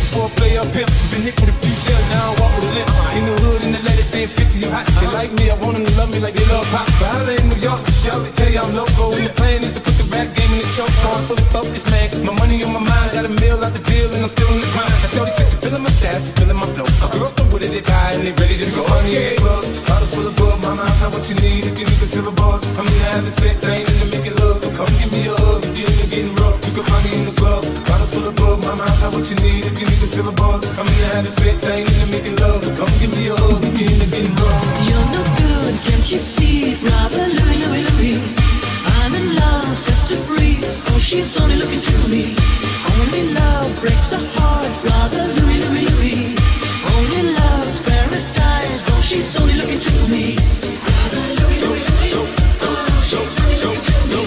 for a player pimp. Been hit with a few shells, now I walk with a limp. In the hood, in the lady saying 50, you hot. They like me, I want them to love me like they love pop. But I in New York, y'all can tell you I'm loco. And the plan is to put the rap game in the choke. So I'm fully focused, man. My money on my mind, got a meal out the deal, and I'm still in the grind. Now shorty says she feeling my style, she feeling my flow. A girl from Wooded, they die, and they ready to go. Honey, yeah, club, bottle full of bug. Mama, I know what you need if you need to feel the buzz. I'm in the having sex, I ain't in the making love. So come give me a hug, if you're in the getting rough. You can find me in the club, bottle full of bug. Mama, I know what you need if you need to feel the buzz. I'm in the having sex, I ain't in the making love. So come give me a hug, if you're in the getting rough. You're no good, can't you see? Brother Louie, Louie, Louie, I'm in love, set to free. Oh, she's only looking to me. Only love breaks a heart. Brother Louie, Louie, Louie, only love's paradise. Oh, she's only looking to me. Brother Louie, Louie, Louie, oh, she's only looking to me.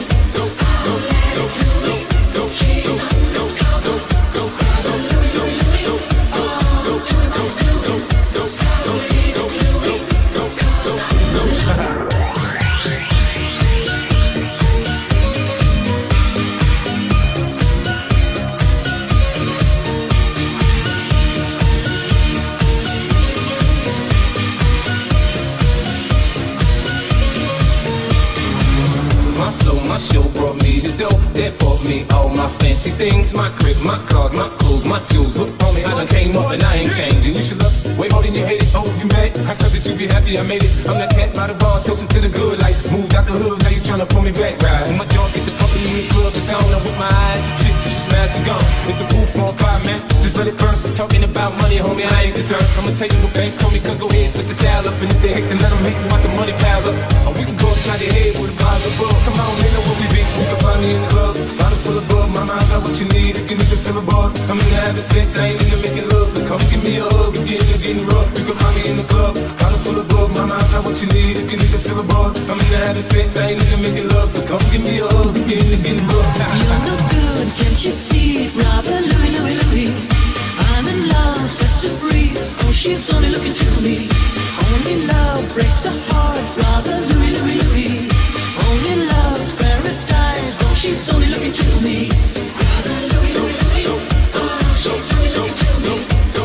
My show brought me the dough, that bought me all my fancy things. My crib, my cars, my clothes, my jewels. Look on me, I done came up and I ain't changing. You should love way more than you hate it. Oh, you mad? I thought that you be happy I made it. I'm that cat by the bar, toasting to the good life. Moved out the hood, now you tryna pull me back, right? When my jaw get the pumping in the club, it's on. I'm with my eyes, your chicks, you should smash and gone. Hit the roof on fire, man, just let it burn. Talking about money, homie, I ain't concerned. I'ma tell you what banks told me, cause go ahead, switch the style up. And if they hate, then let them hate you, want the money pile up. Or we can go upside your head with a bottle of bug. Come on, they know where we be. You can find me in the club, bottle full of bug. Mama, I got what you need if you need to feel the buzz. I'm in the having sex, I ain't in the making love. So come give me a hug if you're in the getting rough. You can find me in the club, bottle full of bug. Mama, I got what you need if you need to feel the buzz. I'm in the having sex, I ain't in the making love. So come give me a hug if you're in the getting rough. You're no good, can't you see? Brother Louie, Louie, Louie, I'm in love, set to free. Oh, she's only looking to me. Only love breaks a heart. Brother Louie, Louie, Louie, only love's paradise. Oh, she's only looking to me. Brother Louie, Louie, Louie, oh, she's only looking to me.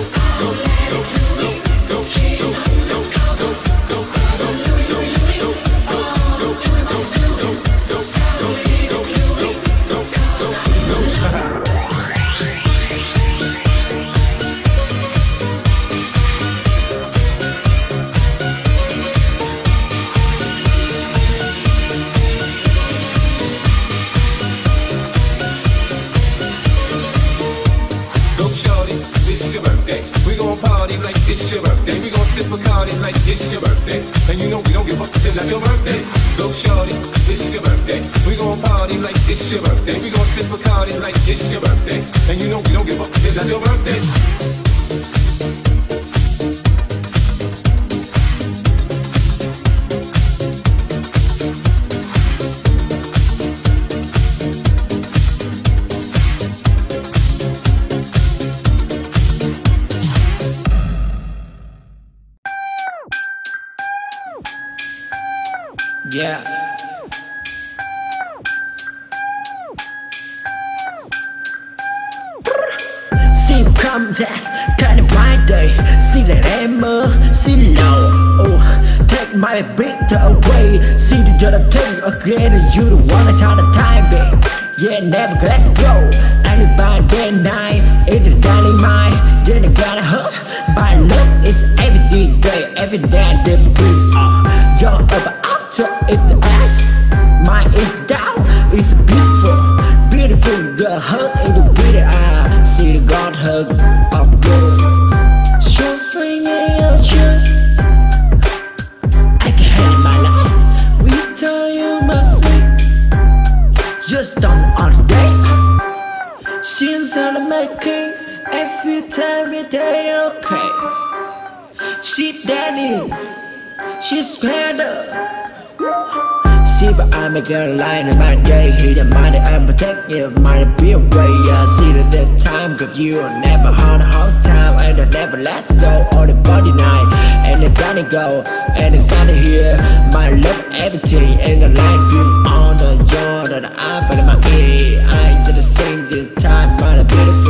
Like it's your birthday, and you know we don't give up till it's your birthday. Go shorty, it's your birthday. We gon' party like it's your birthday. We gon' sip Bacardi like it's your birthday, and you know we don't give up till it's your birthday. Yeah. Xin cảm giác kind of blind day. Xin là em mơ, xin love. Oh, take my breath away. See the other thing again. You don't wanna tell the time, babe. Yeah, never let's go. Anybody day and night in the dynamite. Then I gotta hurt. My love is every day, every day. They breathe up. You're ever after it the ass. My is down. It's beautiful, beautiful girl hug in the video. I see the God hug of good. Suffering in your church. I can handle my life. We tell you my sleep. Just on the day. Since I'm making every time we day okay. She daddy, she's better. See, but I'm a girl line in my day. He the money, I'm protective, might be away. I see that time, cause you never had a hard time. And I never let go, all the body night. And the gonna go, and the sun here. My love, everything, and the light beam on the yard. And I'm in my ear, I just sing this time, might be beautiful.